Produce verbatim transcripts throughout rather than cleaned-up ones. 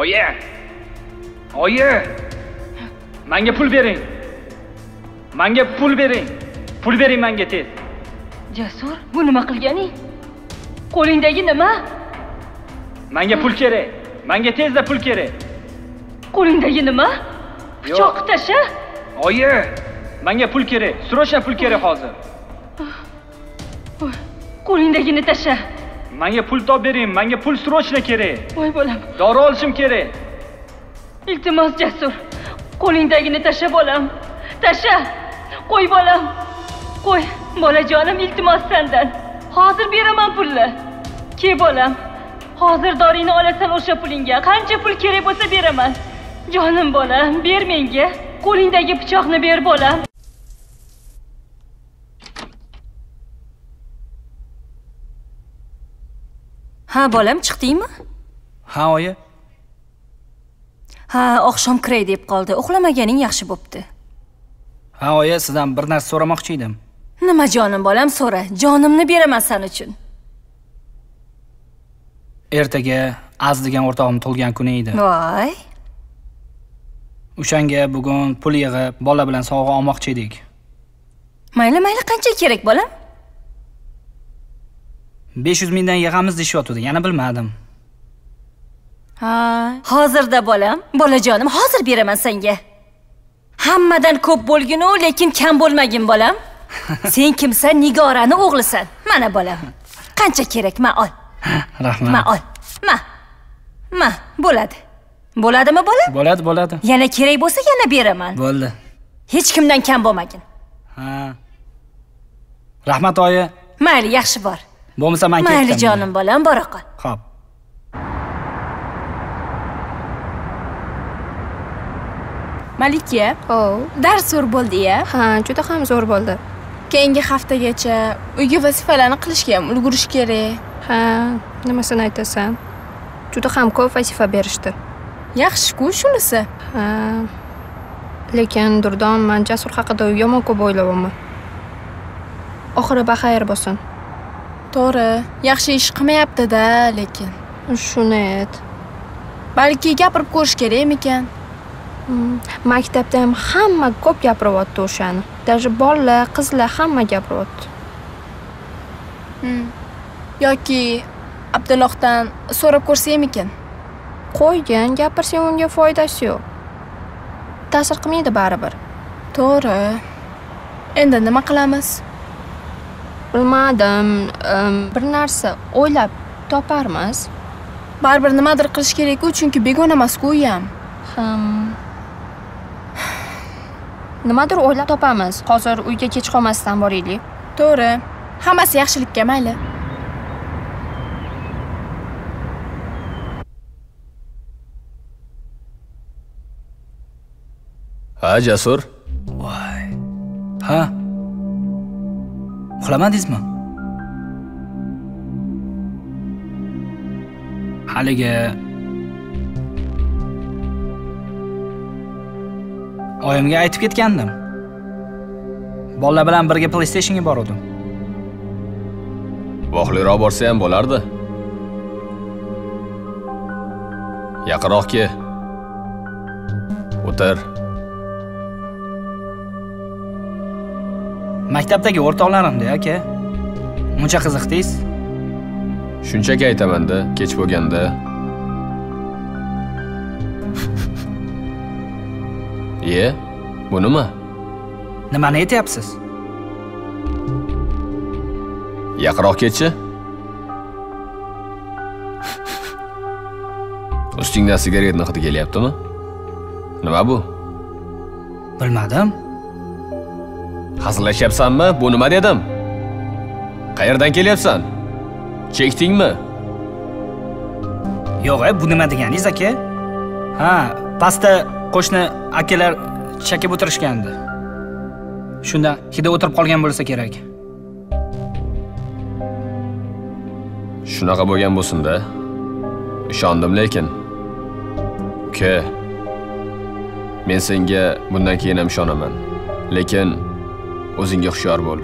Oyi! Oyi! Menga pul bering. Menga pul bering. Pul bering menga tez. Jasur, bu nima qilganing? Qo'lingdagi nima? Menga pul kerak. Menga tezda pul kerak. Qo'lingdagi nima? Pichoq tasha. Oyi, menga pul kerak. Srochna pul kerak hozir. Qo'lingdagini tasha. Menga pul top bering. Menga pul srochna kerak. Voy bolam. Dori olishim kerak. Iltimos Jasur, qo'lingdagini tasha bolam. Tasha. Qo'y bolam. Qo'y, bolajonim, iltimos sendan. Hozir beraman pulni. Ke bolam. Hozir doringni olasan o'sha pulingga. Qancha pul kerak bo'lsa beraman. Jonim bolam, ber menga. Qo'lingdagi pichoqni ber bolam. Ha, bolam, chiqdingmi? Ha, oyi. Ha, oqshom kiray deb qoldi. Uxlamaganing yaxshi bo'pti. Ha, oyi, sizdan bir narsa so'ramoqchi edim. Nima jonim bolam, so'ra. Jonimni beraman sen uchun. Ertaga Az degan o'rtog'im tug'ilgan kuni edi. Voy. O'shanga bugun pul yig'ib, bola bilan sovg'a olmoqchi edik. Mayli, mayli, qancha kerak bolam? besh yuz mingdan yig'amiz deyshayotdi, yana bilmadim. Ha, hozirda bolam. Bolajonim, hozir beraman senga. Hammadan ko'p bo'lgin-u, lekin kam bo'lmagin bolam. Sen kimsan? Nigorani o'g'lisan. Mana bolam. Qancha kerak? Ma ol. Rahmat. Ma ol. Ma. Ma, bo'ladi. Bo'ladimi bolam? Bo'ladi, bo'ladi. Yana kerak bo'lsa yana beraman. Bo'ldi. Hech kimdan kam bo'lmagin. Ha. Rahmat oyi. Mayli, yaxshi bor. Bo'lmasa men ketdim. Mayli jonim bolam, bora qol. Xo'p. Malika, oh, dars zo'r bo'ldi-ya? Ha, juda ham zo'r bo'ldi. Keyingi haftagacha uyga vazifalarni qilishga ham ulgurish kerak. Ha, nimasini aytasan? Juda ham ko'p vazifa berishdi. Yaxshi-ku shunisi. Ha. Lekin Durdon, men Jasur haqida yomon ko'p o'ylayapman. Oxiri baxayr bo'lsin. To'g'ri, yaxshi ish qilmayapti-da, lekin. Shuni ayt. Balki gapirib ko'rish kerakmikan? Hmm. Maktabda ham hamma ko'p gapiryapti o'shani. Даже bolalar, qizlar hamma gapiryapti. Hmm. Yoki Abdullohdan so'rab ko'rsaymikan? Qo'ygan, gapirsang unga foydasi yo'q. Ta'sir qilmaydi baribir. To'g'ri. Endi nima qilamiz? Bilmadim, bir narsa o'ylab toparmiz. Baribir nimadir qilish kerak-ku, chunki begona emas-ku u ham. Ham. Nimadir o'ylab topamiz. Hozir uyga kech qolmasdan boraylik. To'g'ri. Hammasi yaxshilikka, mayli. Ha, Jasur. Voy. Ha. Uxlamadingizmi? Haligi oyimga aytib ketgandim. Bolalar bilan birga PlayStationga bordim. Vohliroq borsa ham bo'lardi. Yaqinroq ke. O'tir. Maktabdagi o'rtoqlarim-da, aka. Muncha qiziqdingiz? Shunchaki aytaman-da, kech bo'lganda. Ye, bu nima? Nimani aytyapsiz? Yaqinroq ketchi. Ustingdan sigaretni hidi kelyaptimi? Nima bu? Bilmadim. Hazillashyapsanmi? Bu nima dedim? Qayerdan kelyapsan? Chekdingmi? Yo'q, bu nima deganingiz aka? Ha, pastda qo'shni akalar chakib o'tirishgandi. Shunda hida o'tirib qolgan bo'lsa kerak. Shunaqa bo'lgan bo'lsin-da. Ishondim lekin. Uka, men senga bundan keyin ham ishonaman. Lekin o'zingga hushyor bo'l.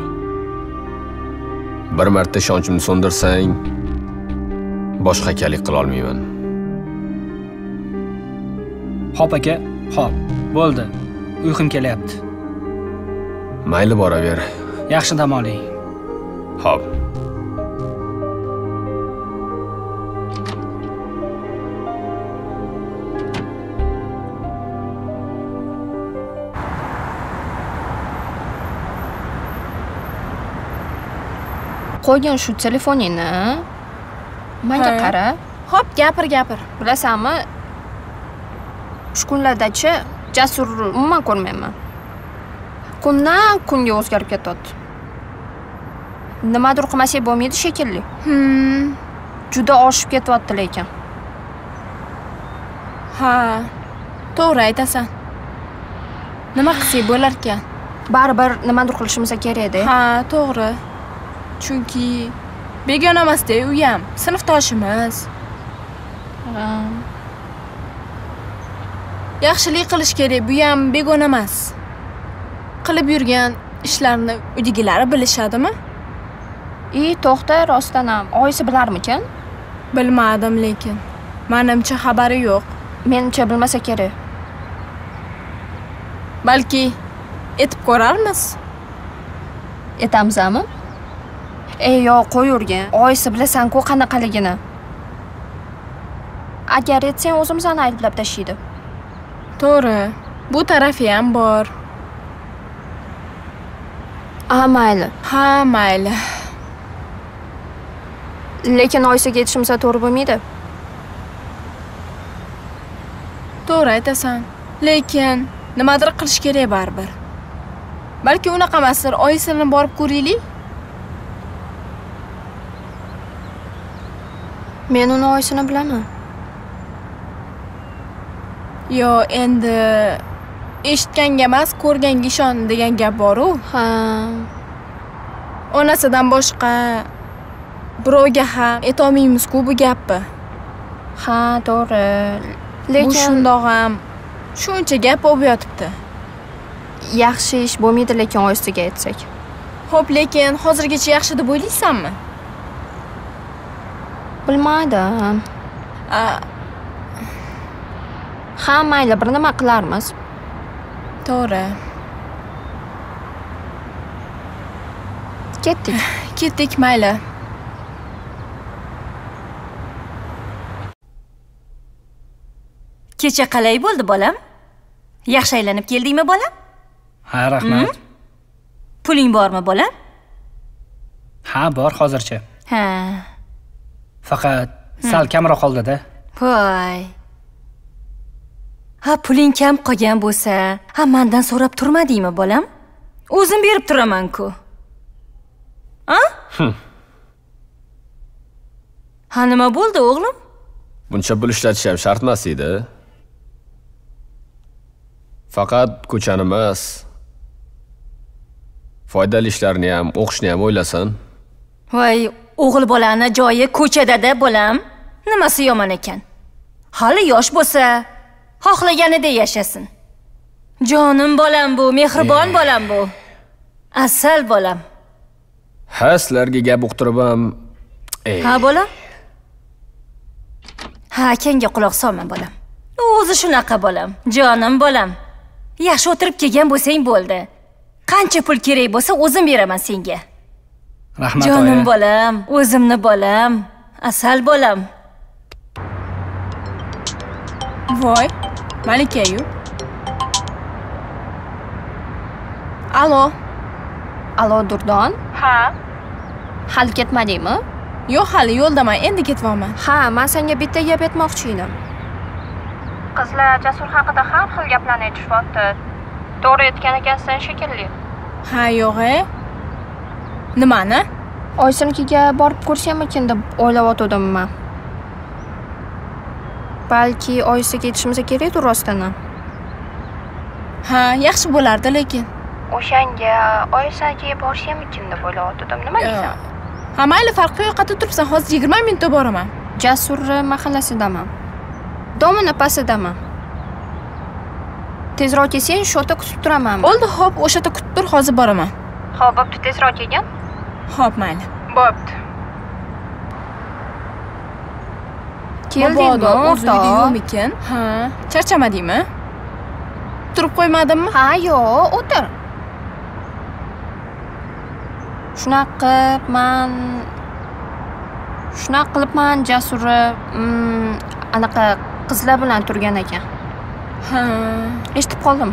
Bir marta ishonchimni so'ndirsang, boshqa akalik qila olmayman. Hop aka, hop. Bo'ldi. Uyqum kelyapti. Mayli boraver. Yaxshi dam oling. Hop. Qo'ygin shu telefoningni. Menga Ha. qara. Hop, gapir, gapir. Bilasanmi? Shu kunlarda-chi Jasur umuman ko'rmayman. Kundan kunga o'zgarib ketyapti. Nimadir qilmasak bo'lmaydi shekilli. Hmm. Juda oshib ketyapti lekin. Ha. To'g'ri aytasan. Nima qilsak bo'lar ekan? Baribir nimadir qilishimiz kerak-da. Ha, to'g'ri. Chunki begona emas-da u ham, sinfdoshimiz. Ha. Yaxshilik qilish kerak, bu ham begona emas. Qilib yurgan ishlarni uydagilari bilishadimi? I, to'xta, rostdan ham oyisi bilarmikin? Bilmadim lekin. Menimcha xabari yo'q. Menimcha bilmasa kerak. Balki etib ko'rarmiz. Etamizmi? Ey, yo'q, qo'yurgin. Oyisi bilasan-ku qanaqaligini. Agar etsang o'zimizni ayblab tashlaydi. To'g'ri. Bu tarafi ham bor. Ha, mayli. Ha, mayli. Lekin oyisiga yetishimsa to'g'ri bo'lmaydi. To'g'ri aytasan. Lekin nimadir qilish kerak baribir. Balki unaqa emasdir, oyisini borib ko'raylik. Men uni oyisini bilaman. Yo, endi eshitganga emas, ko'rganga ishon degan gap bor-ku. Ha. Onasidan boshqa birovga ham aytolmaymiz-ku bu gapni. Ha, to'g'ri. Bu Lekin shundoq ham shuncha gap bo'lib yotibdi. yaxshi ish bo'lmaydi lekin oyisiga aytsak. Xo'p, lekin hozirgacha yaxshi deb o'ylaysanmi? Bilmadim. A, Ha, mayli, bir nima qilarmiz. to'g'ri. Ketdik. Ketdik, mayli. Kecha qalay bo'ldi bolam? Yaxshi aylanib keldingmi bolam? Ha, rahmat. Puling bormi bolam? Ha, bor hozircha. Ha. Faqat sal kamroq qoldi-da. Voy. Ha, puling kam qolgan bo'lsa, ha mendan so'rab turmadingmi bolam? O'zim berib turaman-ku. Ha? Ha, nima bo'ldi o'g'lim? Buncha pul ishlatish ham shart emas edi. Faqat ko'chani emas, foydali ishlarni ham, o'qishni ham o'ylasan. Voy, o'g'il bolani joyi ko'chada-da bolam. Nimasi yomon ekan? Hali yosh bo'lsa, xohlaganida yashasin. Jonim bolam bu, mehribon bolam bu. Asal bolam. Ha, sizlarga gap uqtirib ham, ey. Ha bolam? Ha, akangga quloq solma bolam. O'zi shunaqa bolam, jonim bolam. Yaxshi o'tirib kelgan bo'lsang bo'ldi. Qancha pul kerak bo'lsa o'zim beraman senga. Rahmat, oyi. Jonim bolam, o'zimni bolam, asal bolam. Voy, Malika-yu. Alo. Alo, Durdon. Ha. Hali ketmadingmi? Yo'q, hali yo'ldaman, endi ketyapman. Ha, men senga bitta gap aytmoqchi edim. Qizlar Jasur haqida har xil gaplarni aytishyapti. To'g'ri aytgan ekansan shekilli. Ha, yo'q-e. Nimani? Oysimnikiga borib ko'rsamikin deb o'ylayotgandim men. Balki oyisiga yetishimiz kerak-ku rostdan. Ha, yaxshi bo'lardi lekin. O'shanga oyisiga borishamikin deb o'ylayotgandim. Nima deysan? Ha, mayli, farqi yo'qda turibsan. Hozir yigirma minutda boraman. Jasur mahallasidaman. Domini pasidaman. Tezroq kelsang, shu yerda kutib turaman. Bo'ldi, xo'p, o'sha yerda kutib tur, hozir boraman. Xo'p, bo'pti, tezroq kelgin. Xo'p, mayli. Bo'pti. Keldingmi, o'zi uyda o'rtoq? yo'qmikin? Ha, charchamadingmi? Turib qo'ymadimmi? Ha, yo'q, o'tir. Shunaqa qilib men Shunaqa qilib men Jasuri mm, anaqa qizlar bilan turgan ekan. Ha. Eshitib qoldim.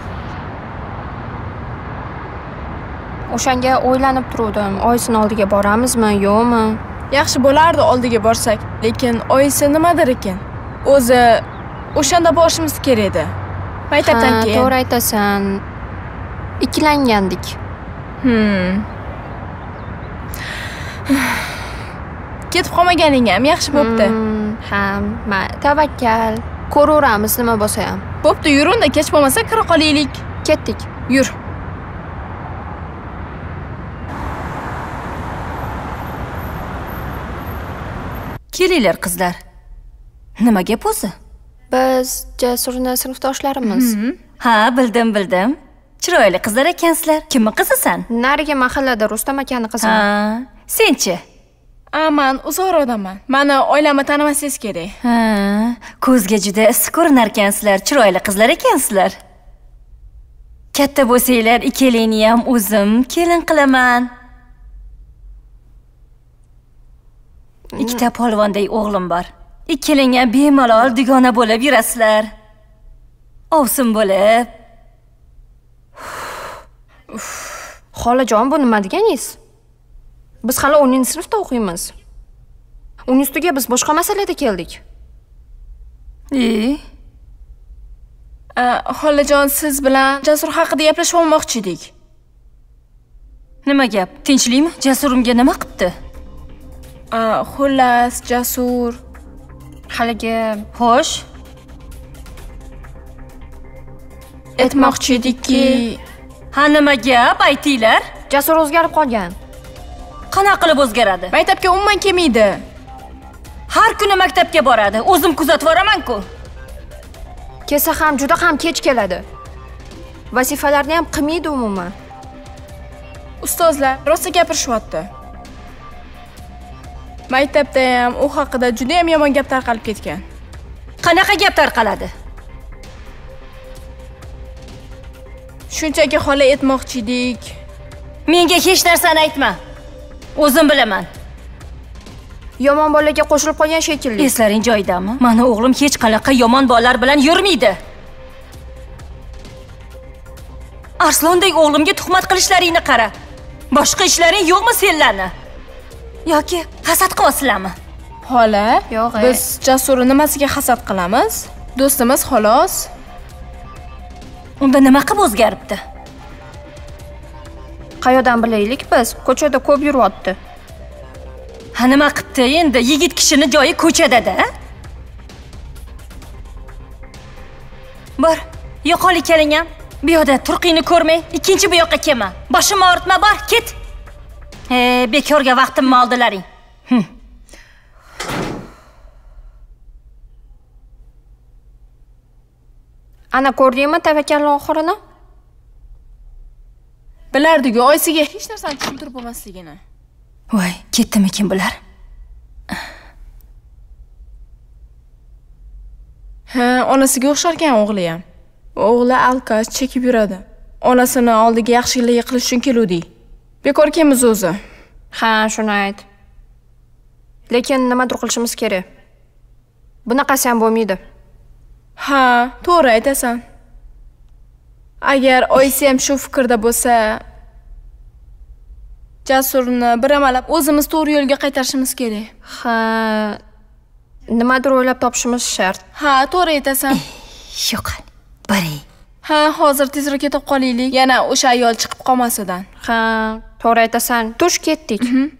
O'shanga o'ylanib turdim. Oyisini oldiga boramizmi, yo'qmi? Yaxshi bo'lardi oldiga borsak, lekin oyisi nimadir ekan. O'zi o'shanda borishimiz kerak edi. Maktabdan Ha, keyin. to'g'ri aytasan. Ikkilangandik. Hmm. Ketib qolmaganing ham yaxshi bo'pti. Hmm, ha, ma tavakkal. Ko'raveramiz nima bo'lsa ham. Bo'pti, yur unda kech bo'lmasa kira qolaylik. Ketdik. Yur. Kelinglar qizlar. Nima gap o'zi? Biz Jasurni sinfdoshlarimiz. Ha, bildim, bildim. Chiroyli qizlar ekansizlar. Kimni qizisan? Narigi mahallada Rustam akani qizi. Ha, senchi? A, men uzoq odamman. Meni oilamni tanimasangiz kerak. Ha, ko'zga juda issiq ko'rinar ekansizlar. Chiroyli qizlar ekansizlar. Katta bo'lsanglar, ikkalingni ham o'zim kelin qilaman. Ikkita polvondek o'g'lim bor. Ikkalang ham bemalol dugona bo'lib yurasizlar. Ovsin bo'lib. Xolajon, bu nima deganingiz? Biz hali o'ninchi sinfda o'qiymiz. Uning ustiga biz boshqa masalada keldik. E, Xolajon, siz bilan Jasur haqida gaplashib olmoqchi edik. nima gap? Tinchlikmi? Jasurimga nima qilibdi? A, xullas, Jasur Haligi Xo'sh, aytmoqchi edikki, ha nima gap? Aytinglar. Jasur o'zgarib qolgan. Qanaqa qilib o'zgaradi? maktabga umuman kelmaydi. Har kuni maktabga boradi. O'zim kuzatib boraman-ku. Kelsa ham juda ham kech keladi. Vazifalarni ham qilmaydi umuman. Ustozlar rosa gapirishyapti. Maktabda ham u haqida juda ham yomon gap tarqalib ketgan. Qanaqa gap tarqaladi? Shunchaki xola aytmoqchi edik. Menga hech narsani aytma. O'zim bilaman. Yomon bolaga qo'shilib qolgan shekilli. Eslaring joyidami? Mani o'g'lim hech qanaqa yomon bolalar bilan yurmaydi. Arslondek o'g'limga tuhmat qilishlaringni qara. Boshqa ishlaring yo'qmi senlarni? Yoki hasad qilasizlarmi? Xola, Yo'q, e. biz Jasurni nimasiga hasad qilamiz? Do'stimiz xolos. Unda nima qilib o'zgaribdi? Qayoqdan bilaylik biz? Ko'chada ko'p yuryapti. Ha nima qilibdi endi? Yigit kishini joyi ko'chada-da. Bor, yo'qol keling ham. Bu yoqda turqingni ko'rmay, ikkinchi bu yoqqa kelma. Boshimni og'ritma, bor, ket. He, bekorga vaqtimni oldilaring. Hm. Ana ko'rdingmi tavakkalning oxirini? Bilardi-ku, oyisiga hech narsani tushuntirib bo'lmasligini. Voy, ketdimikin bular? Ha, onasiga o'xsharkan o'g'li ham. O'g'li alkash chekib yuradi. Onasini oldiga yaxshilik qilish uchun keluvdik. Bekor kelmiz o'zi. Ha, shuni ayt. Lekin nimadir qilishimiz kerak. Bunaqasi ham bo'lmaydi. Ha, to'g'ri aytasan. Agar oyisi ham shu fikrda bo'lsa, Jasurni bir amalab o'zimiz to'g'ri yo'lga qaytarishimiz kerak. Ha, nimadir o'ylab topishimiz shart. Ha, to'g'ri aytasan. Yo'qol, boring. Ha, hozir tezroq ketib qolaylik. Yana o'sha ayol chiqib qolmasidan. Ha, to'g'ri aytasan. Tush ketdik.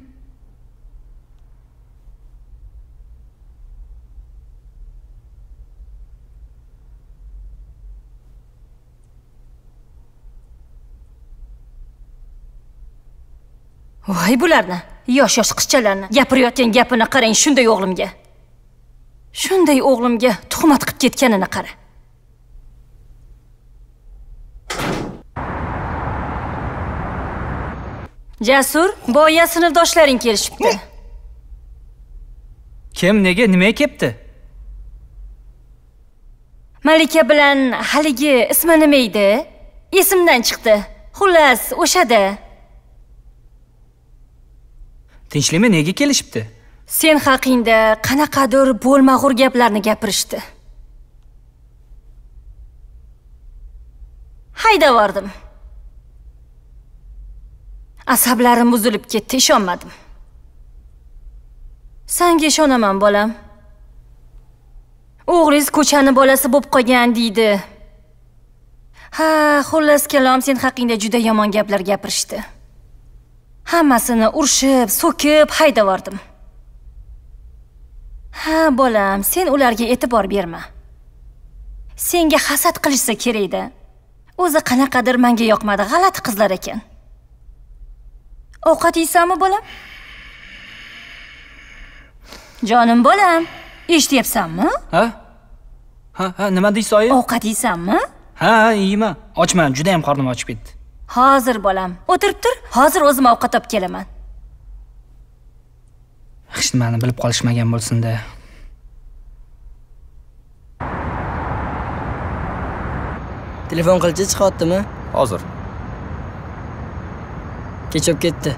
Voy bularni, yosh-yosh qizchalarni gapirayotgan gapini qarang, shunday o'g'limga. Shunday o'g'limga tuhmat qilib ketganini qara. Jasur, boya sinfdoshlaring kelishibdi. Kim, nega, nimaga kelibdi? Malika bilan haligi ismi nima edi? Esimdan chiqdi. Xullas, o'shada. Tinchlikmi, nega kelishibdi? Sen haqingda qanaqadir bo'lmag'ur gaplarni gapirishdi. Haydavordim. Asablarim buzilib ketdi, ishonmadim. Senga ishonaman, bolam. O'g'lingiz ko'chani bolasi bo'lib qolgan deydi. Ha, xullas kalom, sen haqingda juda yomon gaplar gapirishdi. Hammasini urishib, so'kib haydavordim. Ha, bolam, sen ularga e'tibor berma. Senga hasad qilishsa kerak-da. O'zi qanaqadir menga yoqmadi, g'alati qizlar ekan. Ovqat yeysanmi, bolam? Jonim bolam, eshityapsanmi? Ha? Ha, ha, nima deysiz, oyi? Ovqat yeysanmi? Ha, yeyman. Ochman, juda ham qornim ochib ketdi. Hozir bolam, o'tirib tur. Hozir o'zim ovqat olib kelaman. Hech nimani bilib qolishmagan bo'lsin-da. Telefon qilchi chiqyaptimi? Hozir. Kechib ketdi.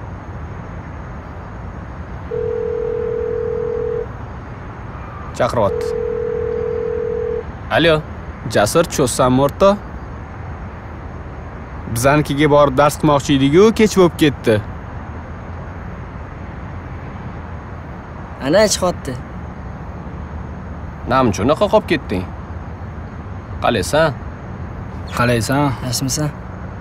Chaqiryapti. Alo, Jasur cho'zsanmi o'rta? Bizanikiga borib dars qilmoqchi edik-ku, kech bo'lib ketdi. Ana chiqyapti. Nima uchun unaqa qolib ketding? Qalaysan? Qalaysan? Yaxshimisan?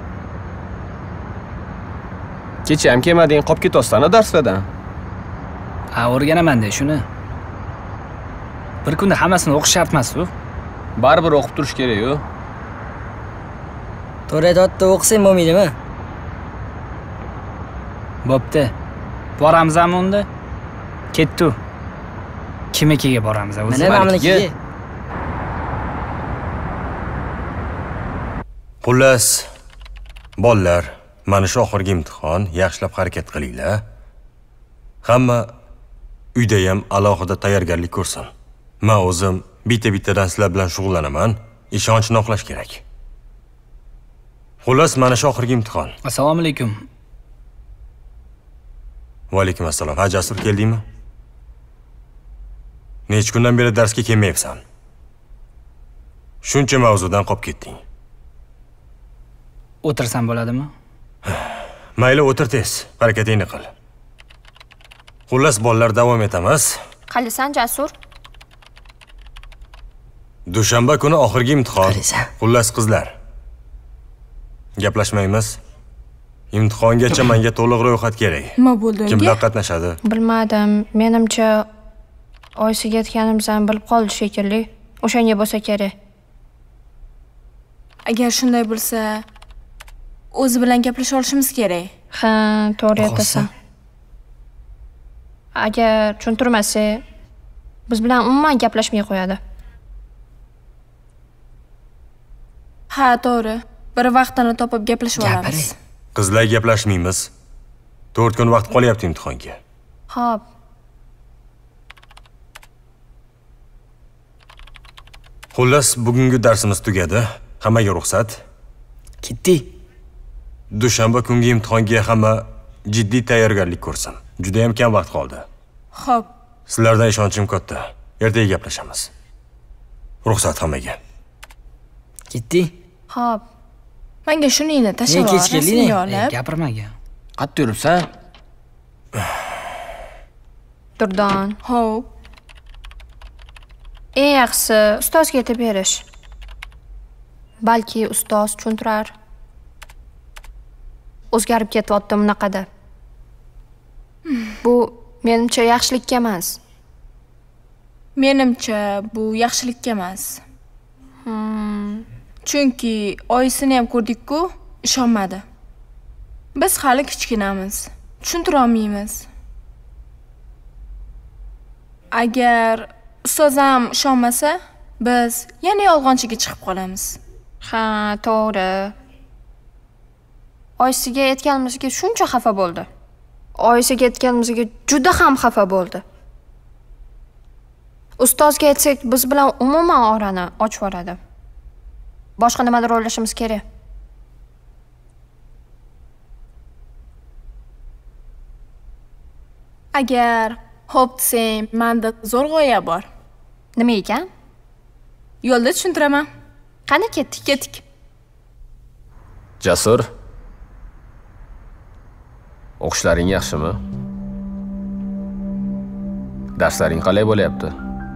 Kecha ham kelmading, qolib ketyapsan darslardan. Ha, o'rganaman-da shuni. Bir kunda hammasini o'qish shart emas-ku. Baribir o'qib turish kerak-ku. To'g'ri aytdi, o'qisang bo'lmaydimi? Bo'pti. Boramizmi unda? Ketdi. Kimnikiga boramiz o'zi? Mana mamlakiga. Xullas, bolalar, mana shu oxirgi imtihon, yaxshilab harakat qilinglar. Hamma uyda ham alohida tayyorgarlik ko'rsin. Men o'zim bitta-bittadan sizlar bilan shug'ullanaman. Ishonchni oqlash kerak. Xullas, mana shu oxirgi imtihon. Assalomu alaykum. Va alaykum assalom. Ha, Jasur, keldingmi? Necha kundan beri darsga kelmayapsan? Shuncha mavzudan qolib ketding. O'tirsam bo'ladimi? Mayli, o'tir tez, harakatingni qil. Xullas, bolalar, davom etamiz. Qalisan, Jasur? Dushanba kuni oxirgi imtihon. Xullas, qizlar. Gaplashmaymiz. Imtihongacha menga to'liq ro'yxat kerak. Nima bo'ldi unga? Kimlar qatnashadi? Bilmadim. Menimcha Oysiga aytganimizdan bilib qoldi shekilli. O'shanga bo'lsa kerak. Agar shunday bo'lsa, o'zi bilan gaplasha olishimiz kerak. Ha, to'g'ri aytasan. Agar tushuntirmasa, biz bilan umuman gaplashmay qo'yadi. Ha, to'g'ri. Bir vaqtini topib gaplashib olamiz. Qizlar gaplashmaymiz. to'rt kun vaqt qolyapti imtihonga. Xo'p. Xullas, bugungi darsimiz tugadi. Hammaga ruxsat. Ketdik. Dushanba kungi imtihonga hamma jiddiy tayyorgarlik ko'rsin. Juda ham kam vaqt qoldi. Xo'p. Sizlardan ishonchim katta. Ertaga gaplashamiz. Ruxsat hammaga. Ketdik. Xo'p. Menga shuningni tashlab Men kech kelding-a? Gapirmagan. Qayerda yuribsan? Durdon. Xo'p. Eng yaxshisi ustozga aytib berish. Balki ustoz tushuntirar. O'zgarib ketyapti bunaqada. Bu menimcha yaxshilikka emas. Menimcha bu yaxshilikka emas. Hmm. Chunki oyisini ham ko'rdik-ku, ishonmadi. Biz hali kichkinamiz. Tushuntira olmaymiz. Agar ustoz ham ishonmasa, biz yana yolg'onchiga chiqib qolamiz. Ha, to'g'ri. Oyisiga aytganimizga shuncha xafa bo'ldi. Oyisiga aytganimizga juda ham xafa bo'ldi. Ustozga aytsak, biz bilan umuman orani ochib yuboradi. Boshqa nimadir o'ylashimiz kerak. Agar xo'p desang, menda zo'r g'oya bor. Nima ekan? Yo'lda tushuntiraman. Qani ketdik? Ketdik. Jasur. O'qishlaring yaxshimi? Darslaring qalay bo'lyapti?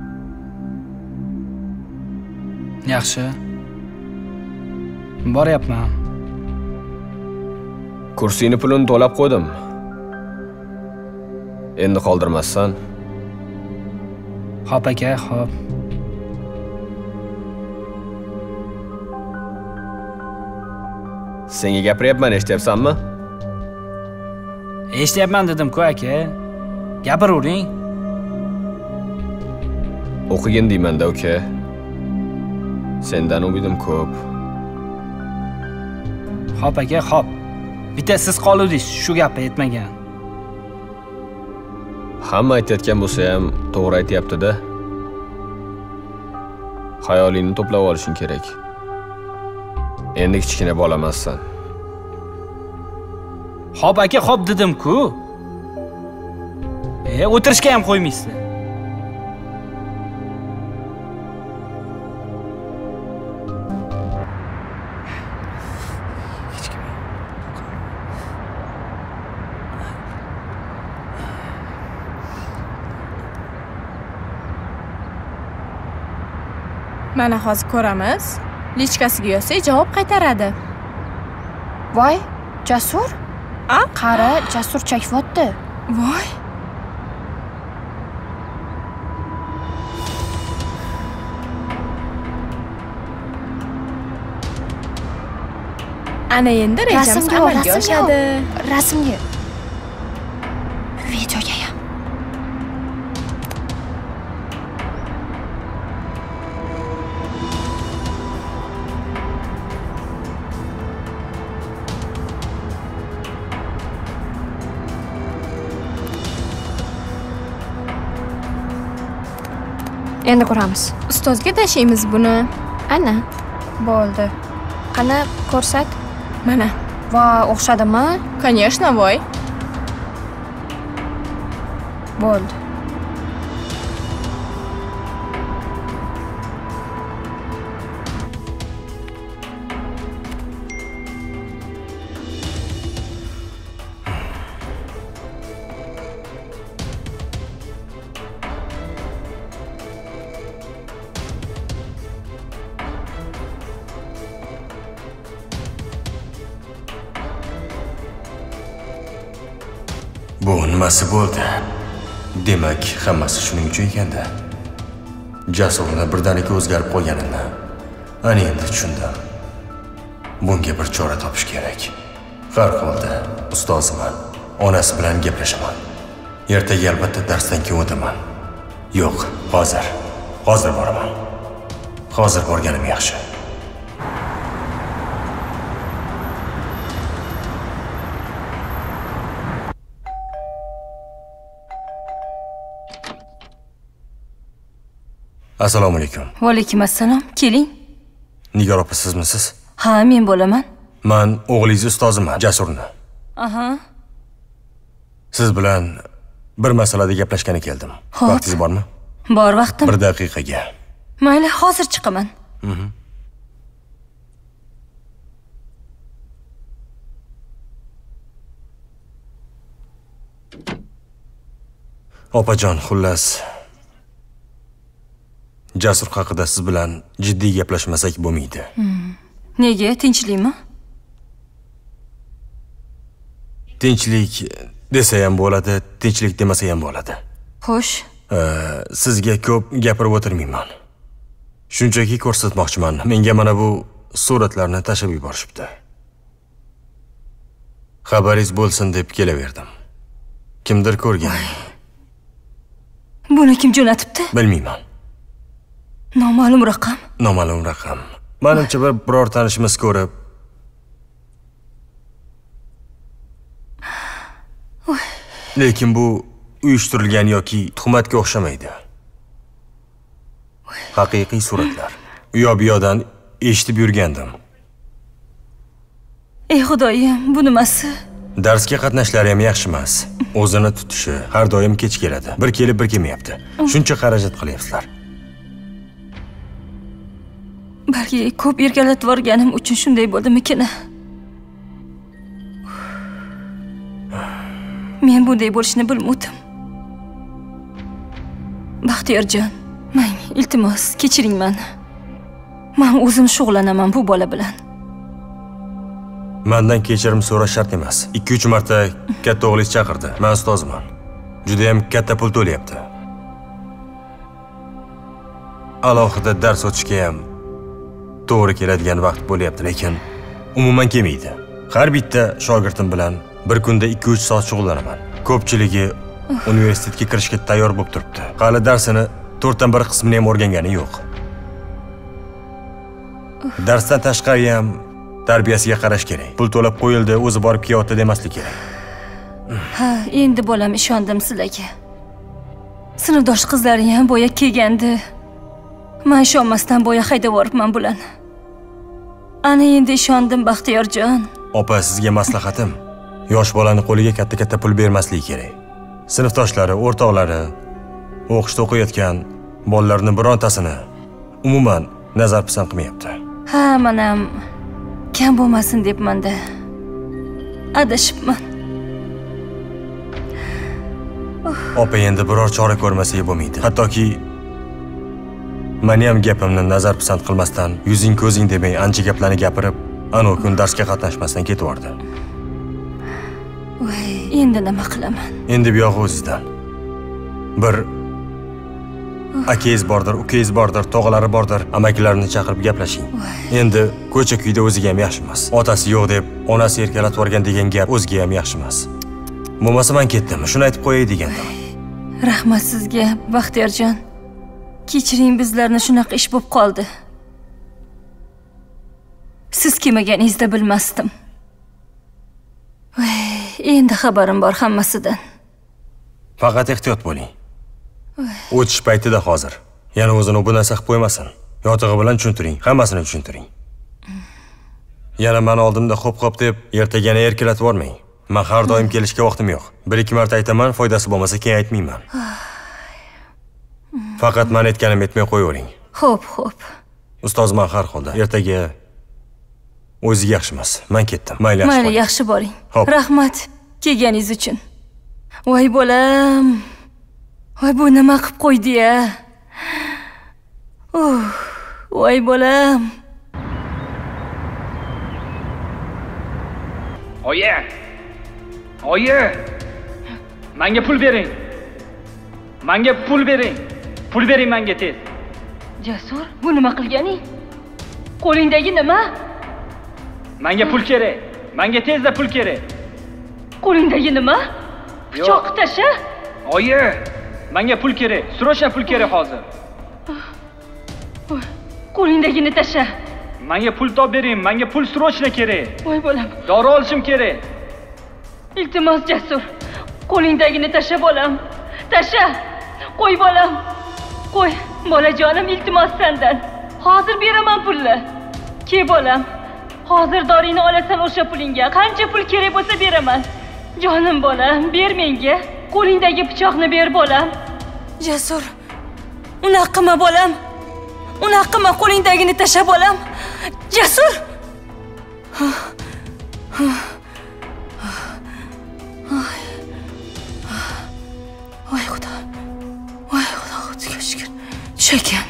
Yaxshi. Boryapman. Kursini pulini to'lab qo'ydim. Endi qoldirmassan. Xo'p aka, xo'p. Senga gapiryapman, eshityapsanmi? Eshityapman dedim-ku aka. Gapiravering. O'qigin deyman-da, uka. Sendan umidim ko'p. Xo'p aka, xo'p. Bitta siz qoluvdingiz, shu gapni aytmagan. Hamma aytayotgan bo'lsa ham to'g'ri aytayapti-da. Xayolingni to'plab olishing kerak. Endi kichkina bolamassan. Xo'p aka, xo'p dedim-ku. E, o'tirishga ham qo'ymaysizlar. Mana hozir ko'ramiz. Lichkasiga yozsak, javob qaytaradi. Voy, Jasur? A? Qara, Jasur chakvotdi. Voy. Ana endi rejamiz amalga oshadi. Rasmga. Videoga ham. Endi ko'ramiz. Ustozga tashlaymiz buni. Ana, bo'ldi. Qani ko'rsat. Mana. Va, o'xshadimi? Конечно, voy. Bo'ldi. Bu nimasi bo'ldi? Demak, hammasi shuning uchun ekanda. Jasurni birdaniga o'zgarib qo'yganini. Ana endi tushundim. Bunga bir chora topish kerak. Har holda ustoziman, onasi bilan gaplashaman. Ertaga albatta darsdan keyin o'taman. Yo'q, hozir. Hozir boraman. Hozir borganim yaxshi. Assalomu alaykum. Va alaykum assalom. Keling. Nigor opa sizmisiz? Ha, men bo'laman. Men o'g'lingiz ustoziman, Jasurni. Aha. Siz bilan bir masalada gaplashgani keldim. Vaqtingiz bormi? Bor vaqtim. Bir daqiqaga. Mayli, hozir chiqaman. Mhm. Opajon, xullas Jasur haqida siz bilan jiddiy gaplashmasak bo'lmaydi. Hmm. Nega? Tinchlikmi? Tinchlik desa ham bo'ladi, tinchlik demasa ham bo'ladi. Xo'sh. Sizga ko'p gapirib o'tirmayman. Shunchaki ko'rsatmoqchiman. Menga mana bu suratlarni tashib yuborishibdi. Xabaringiz bo'lsin deb kelaverdim. Kimdir ko'rgan. Buni kim jo'natibdi? Bilmayman. Noma'lum raqam. Noma'lum raqam. Menimcha bir biror tanishimiz ko'rib. Lekin bu uyushtirilgan yoki tuhmatga o'xshamaydi. Haqiqiy suratlar. U yoq bu yoqdan eshitib yurgandim. Ey Xudoyim, bu nimasi? Darsga qatnashlari ham yaxshi emas. O'zini tutishi har doim kech keladi. Bir kelib bir kelmayapti. Shuncha xarajat qilyapsizlar. Balki ko'p erkalatib yuborganim uchun shunday bo'ldimikin? Men bunday bo'lishini bilmadim. Baxtiyorjon, men iltimos kechiring meni. Men o'zim shug'ullanaman bu bola bilan. Mendan kechirim so'rash shart emas. ikki uch marta katta o'g'lingiz chaqirdi. Men ustozman. Juda ham katta pul to'layapti. Alohida dars o'tishga ham to'g'ri keladigan vaqt bo'lyapti, lekin umuman kelmaydi. Har bitta shogirdim bilan bir kunda ikki uch soat shug'ullanaman. Ko'pchiligi universitetga kirishga tayyor bo'lib turibdi. Hali darsini to'rtdan bir qismini ham o'rgangani yo'q. Darsdan tashqari ham tarbiyasiga qarash kerak. Pul to'lab qo'yildi, o'zi borib kelyapti demaslik kerak. Ha, endi bolam ishondim sizlarga. Sinfdosh qizlari ham boya kelgandi. Men ishonmasdan boya haydab yuboribman bularni. Ana endi ishondim Baxtiyorjon. Opa, sizga maslahatim, yosh bolani qo'liga katta-katta pul bermaslik kerak. Sinfdoshlari, o'rtoqlari o'qishda o'qiyotgan bolalarning birontasini umuman nazar pisand qilmayapti. Ha, men ham kam bo'lmasin debman-da. Adashibman. Opa, endi biror chora ko'rmasak bo'lmaydi. Hattoki meni ham gapimni nazar pisand qilmasdan, yuzing ko'zing demay ancha gaplarni gapirib, ana o kun darsga qatnashmasdan ketib yordi. Voy, endi nima qilaman? Endi bu yo'q o'zingizdan. Bir akangiz bordir, ukangiz bordir, tog'alari bordir, amakilarini chaqirib gaplashing. Endi ko'cha-kuyda o'ziga ham yaxshi emas. Otasi yo'q deb, onasi erkalatib yuborgan degan gap o'ziga ham yaxshi emas. Bo'lmasa men ketdim, shuni aytib qo'yay degandim. Rahmat sizga, Baxtiyorjon. Kechiring, bizlarni shunaqa ish bo'lib qoldi. Siz kelmaganingizda bilmasdim. Voy, endi xabarim bor hammasidan. Faqat ehtiyot bo'ling. O'tish paytida hozir. Yana o'zini bu narsa qilib qo'ymasin. Yotig'i bilan tushuntiring, hammasini tushuntiring. Yana men oldimda xo'p-xo'p deb ertagani erkalatib yormang. Men har doim kelishga vaqtim yo'q. Bir ikki marta aytaman, foydasi bo'lmasa keyin aytmayman. Faqat men aytganim aytmay qo'yavering. Xo'p, xo'p. Ustozman har holda. Ertaga o'ziga yaxshi emas. Men ketdim. Mayli, yaxshi. Mayli, yaxshi boring. Rahmat kelganingiz uchun. Voy bolam. Voy, bu nima qilib qo'ydi-ya? Uh, voy bolam. Oyi! Oyi! Menga pul bering. Menga pul bering. Pul bering menga tez. Jasur, bu nima qilganing? Qo'lingdagi nima? Menga pul kerak. Menga tezda pul kerak. Qo'lingdagi nima? Pichoq tasha? Oyi! Menga pul kerak. Srochna pul kerak hozir. Qo'lingdagini tasha. Menga pul topib bering. Menga pul srochna kerak. Voy bolam. Dori olishim kerak. Iltimos Jasur, qo'lingdagini tasha bolam. Tasha. Qo'y bolam. Qo'y, bolajonim, iltimos sendan. Hozir beraman pulni. Ke bolam. Hozir doringni olasan o'sha pulingga. Qancha pul kerak bo'lsa beraman. Jonim bolam, ber menga. Qo'lingdagi pichoqni ber bolam. Jasur, unaqa qilma bolam. Unaqa qilma, qo'lingdagini tasha bolam. Jasur! Voy Xudo. Voy Xudo, Xudoga shukr. Tushakan.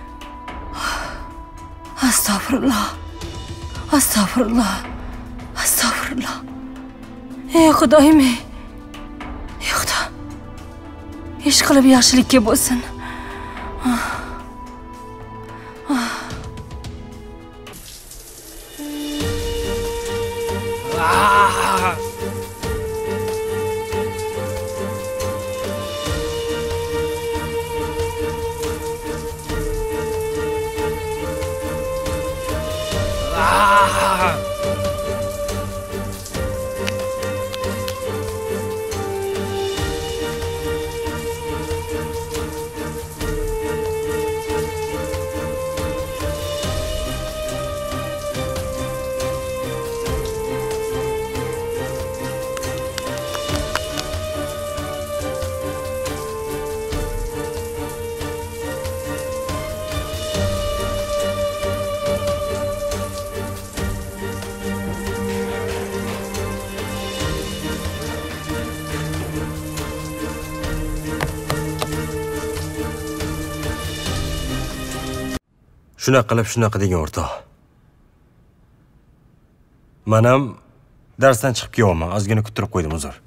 Astagfirulloh. Astagfirulloh. Astagfirulloh. Ey Xudoyim. Ey Xudo. Ish qilib yaxshilikka bo'lsin. Shunaqa qilib shunaqa degan o'rtoq. Men ham darsdan chiqib kelyapman. Ozgina kuttirib qo'ydim, uzr.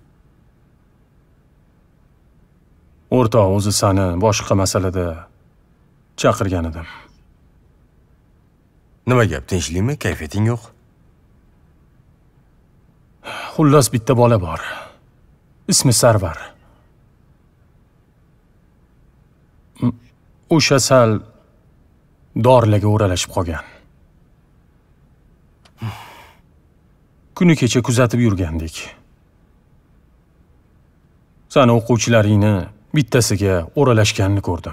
O'rtoq, o'zi seni boshqa masalada chaqirgan edim. Nima gap, tinchlikmi? Kayfiyating yo'q? Xullas bitta bola bor. Ismi Sarvar. O'sha sal dorilarga o'ralashib qolgan. Kuni kecha kuzatib yurgandik. Sani o'quvchilaringni bittasiga o'ralashganini ko'rdim.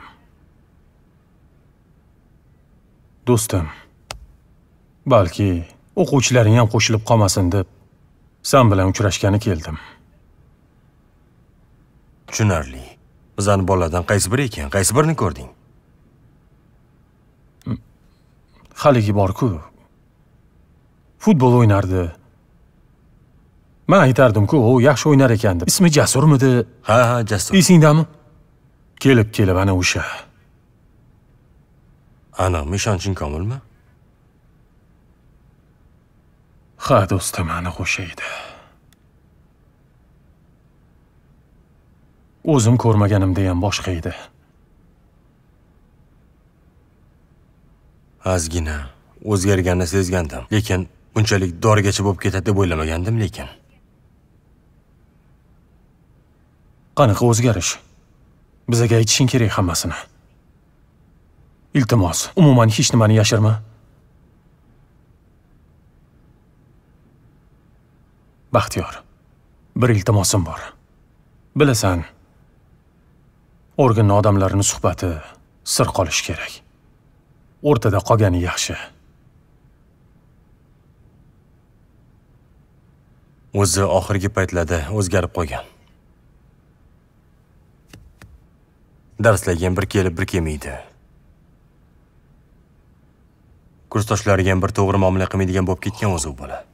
Do'stim, balki o'quvchilaring ham qo'shilib qolmasin deb sen bilan uchrashgani keldim. Tushunarli. Bizani bolalardan qaysi biri ekan? Qaysi birini ko'rding? Haligi bor-ku. Futbol o'ynardi. Men aytardim-ku, u yaxshi o'ynar ekan deb. Ismi Jasurmidi? Ha, ha, Jasur. Esingdami? Kelib kelib ana o'sha. Aniqmi, ishonching komilmi? Ha, do'stim, aniq o'sha edi. O'zim ko'rmaganimda ham boshqa edi. Ozgina o'zgarganini sezgandim, lekin unchalik dorigacha bo'lib ketadi deb o'ylamagandim, lekin. Qanaqa o'zgarish? Bizga aytishing kerak hammasini. Iltimos, umuman hech nimani yashirma. Baxtiyor, bir iltimosim bor. Bilasan, organ odamlarining suhbati sir qolish kerak. O'rtada qolgani yaxshi. O'zi oxirgi paytlarda o'zgarib qolgan. Darslarga ham bir kelib, bir kelmaydi. Kursdoshlariga ham bir to'g'ri muomala qilmaydigan bo'lib ketgan o'zi u bola.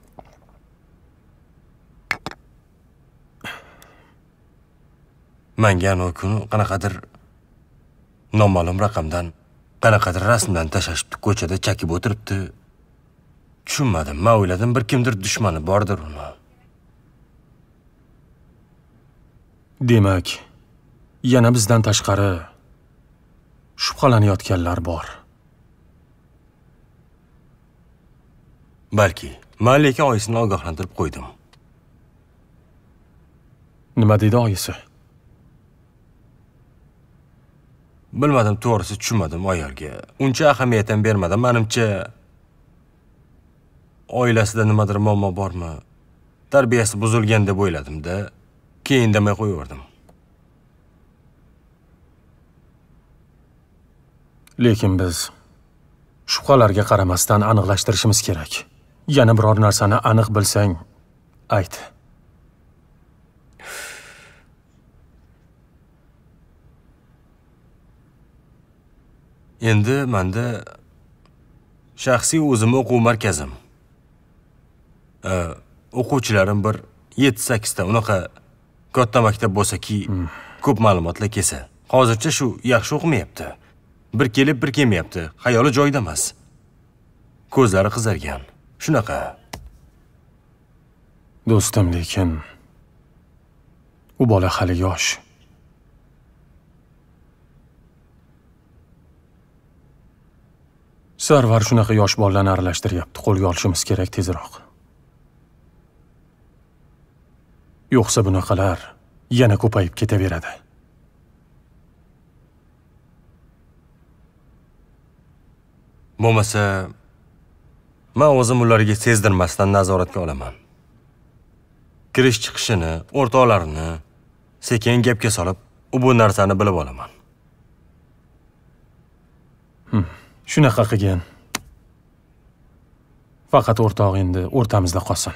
Menga ana kuni qanaqadir noma'lum raqamdan, qanaqadir rasmdan tashlashibdi, ko'chada chakib o'tiribdi. Tushunmadim. Men o'yladim, bir kimdir dushmani bordir uni. Demak, yana bizdan tashqari shubhalanayotganlar bor. Balki, men lekin oyisini ogohlantirib qo'ydim. Nima dedi oyisi? Bilmadim, to'g'risi tushunmadim ayolga. Uncha ahamiyat ham bermadim. Menimcha oilasida nimadir muammo bormi? Tarbiyasi buzilgan deb o'yladim-da, keyin indamay qo'yaverdim. Lekin biz shubhalarga qaramasdan aniqlashtirishimiz kerak. Yana biror narsani aniq bilsang, ayt. Endi menda shaxsiy o'zim o'quv markazim. O'quvchilarim bir yetti sakkiz ta unaqa katta maktab bo'lsa-ki, ko'p ma'lumotlar kelsa. Hozircha shu yaxshi o'qimayapti. Bir kelib, bir kelmayapti. Xayoli joyida emas. Ko'zlari qizargan. Shunaqa. Do'stim, lekin u bola hali yosh. Sarvar shunaqa yosh bolalarni aralashtiryapti. Qo'lga olishimiz kerak tezroq. Yo'qsa bunaqalar yana ko'payib ketaveradi. Bo'lmasa, men o'zim ularga sezdirmasdan nazoratga olaman. Kirish chiqishini, o'rtoqlarini sekin gapga solib, u bu narsani bilib olaman. Hmm. Shunaqa qilgan. Faqat o'rtoq endi o'rtamizda qolsin.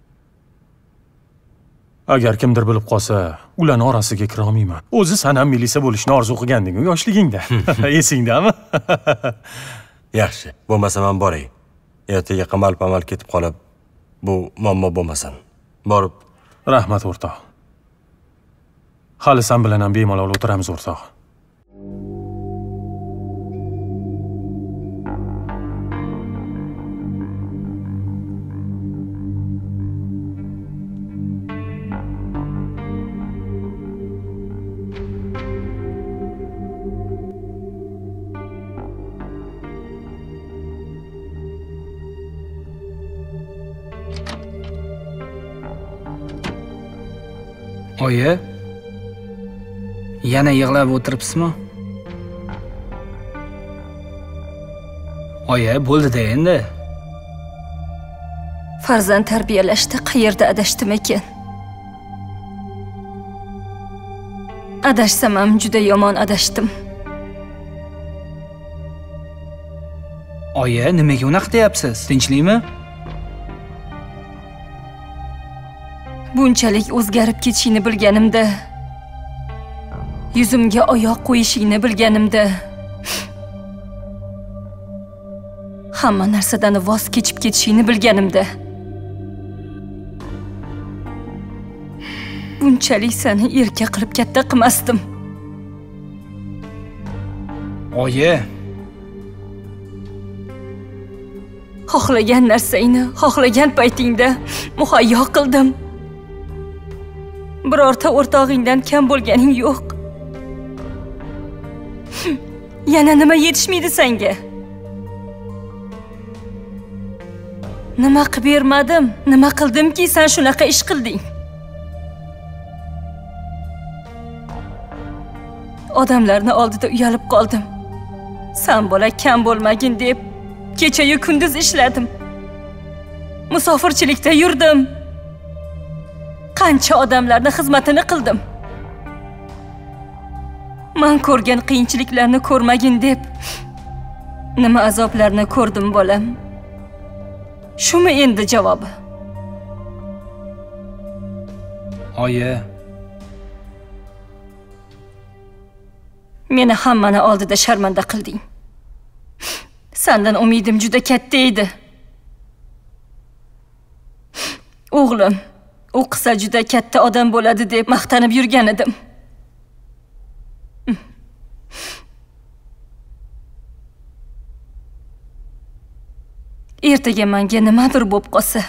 Agar kimdir bilib qolsa, ularning orasiga kira olmayman. O'zi sen ham milisa bo'lishni orzu qilganding-ku yoshligingda. Esingdami? Yaxshi, bo'lmasa men boray. Ertaga qamal-pamal ketib qolib, bu muammo bo'lmasin. Borib, rahmat o'rtoq. Hali sen bilan ham bemalol o'tiramiz o'rtoq. Oyi, yana yig'lab o'tiribsizmi? Oyi, bo'ldi-da endi. Farzand tarbiyalashda qayerda adashdim ekan? Adashsam ham juda yomon adashdim. Oyi, nimaga unaqa deyapsiz? Tinchlikmi? Bunchalik o'zgarib ketishini bilganimda, yuzimga oyoq qo'yishingni bilganimda, hamma narsadan voz kechib ketishingni bilganimda, bunchalik seni erka qilib katta qilmasdim. Oyi, xohlagan narsangni xohlagan paytingda muhayyo qildim. Birorta o'rtog'ingdan kam bo'lganing yo'q. Yana nima yetishmaydi senga? Nima qilib bermadim? Nima qildimki sen shunaqa ish qilding? Odamlarning oldida uyalib qoldim. Sen bola kam bo'lmagin deb kecha-yu kunduz ishladim. Musofirchilikda yurdim. Qancha odamlarning xizmatini qildim. Men ko'rgan qiyinchiliklarni ko'rmagin deb nima azoblarni ko'rdim bolam. Shumi endi javobi? Oyi, meni hammani oldida sharmanda qilding. Sendan umidim juda katta edi. O'g'lim, o'qisa juda katta odam bo'ladi deb maqtanib yurgan edim. Ertaga menga nimadir bo'lib qolsa,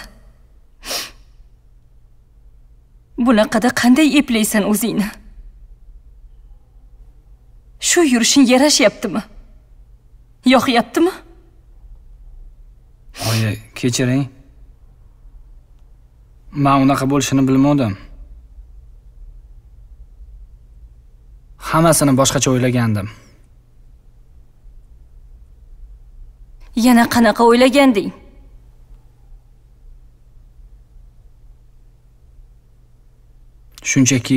bunaqada qanday eplaysan o'zingni? Shu yurishing yarashyaptimi? Yoqyaptimi? Oyi, kechiring. Men unaqa bo'lishini bilmadim. Hammasini boshqacha o'ylagandim. Yana qanaqa o'ylaganding? Shunchaki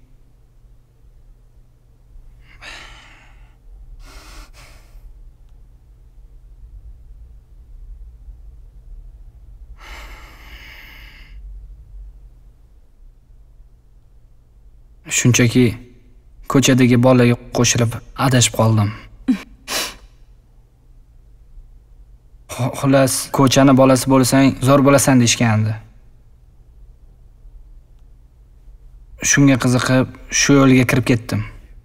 Shunchaki ko'chadagi bolaga qo'shilib adashib qoldim. Xullas, ko'chani bolasi bo'lsang, zo'r bo'lasan deyshgandi. Shunga qiziqib, shu yo'lga kirib ketdim.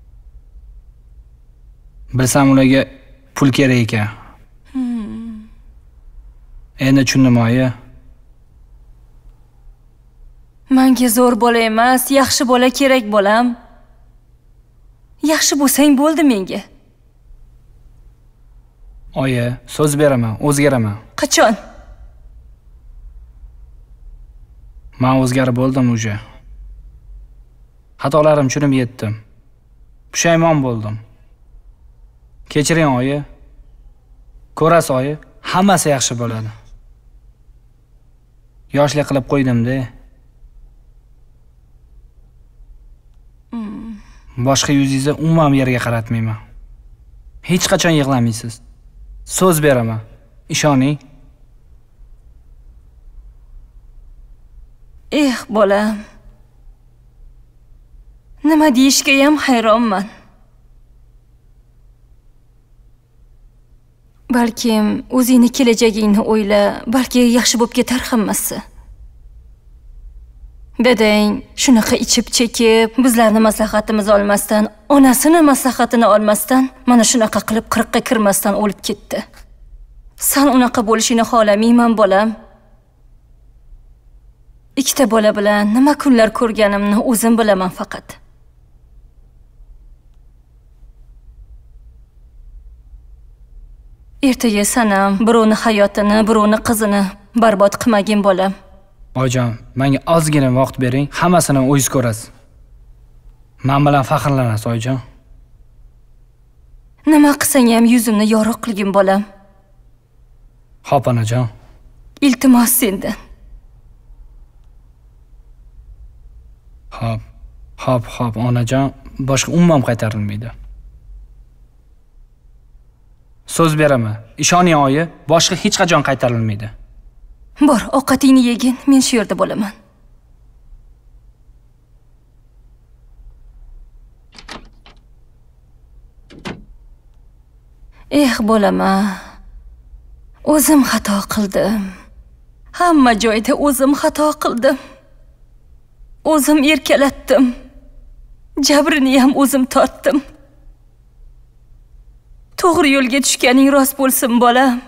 Bilsam ularga pul kerak ekan. Endi tushundim oyi. Menga zo'r bola emas, yaxshi bola kerak bo'lam. Yaxshi bo'lsang bo'ldi menga. Oyi, so'z beraman, o'zgaraman. Qachon? Men o'zgarib bo'ldim uje. Xatolarim tushunib yetdim. Pushaymon bo'ldim. Kechiring oyi. Ko'rasiz oyi, hammasi yaxshi bo'ladi. Yoshlik qilib qo'ydim-da. Boshqa yuzingizni umuman yerga qaratmayman. Hech qachon yig'lamaysiz. So'z beraman. Ishoning. Eh, bolam. Nima deyishga ham hayronman. Balkim o'zingni kelajagingni o'yla, balki yaxshi bo'lib ketar hammasi. Dadang shunaqa ichib-chekib, bizlarni maslahatimiz olmasdan, onasini maslahatini olmasdan, mana shunaqa qilib qirqqa kirmasdan o'lib ketdi. Sen unaqa bo'lishini xohlamayman bolam. Ikkita bola bilan nima kunlar ko'rganimni o'zim bilaman faqat. Ertaga sanam birovni hayotini, birovni qizini barbod qilmagin bolam. Oyijon, menga ozgina vaqt bering, hammasini o'zingiz ko'rasiz. Men bilan faxrlanasiz, oyijon. Nima qilsang ham yuzimni yorug' qilgin bolam. Xo'p, onajon. Iltimos sendan. Xo'p, xo'p, xo'p, onajon, boshqa umuman qaytarilmaydi. So'z beraman, ishoning oyi, boshqa hech qachon qaytarilmaydi. Bor, ovqatingni yegin, men shu yerda bo'laman. Eh, bo'laman. O'zim xato qildim. Hamma joyda o'zim xato qildim. O'zim erkalatdim. Jabrini ham o'zim tortdim. To'g'ri yo'lga tushganing rost bo'lsin, bolam.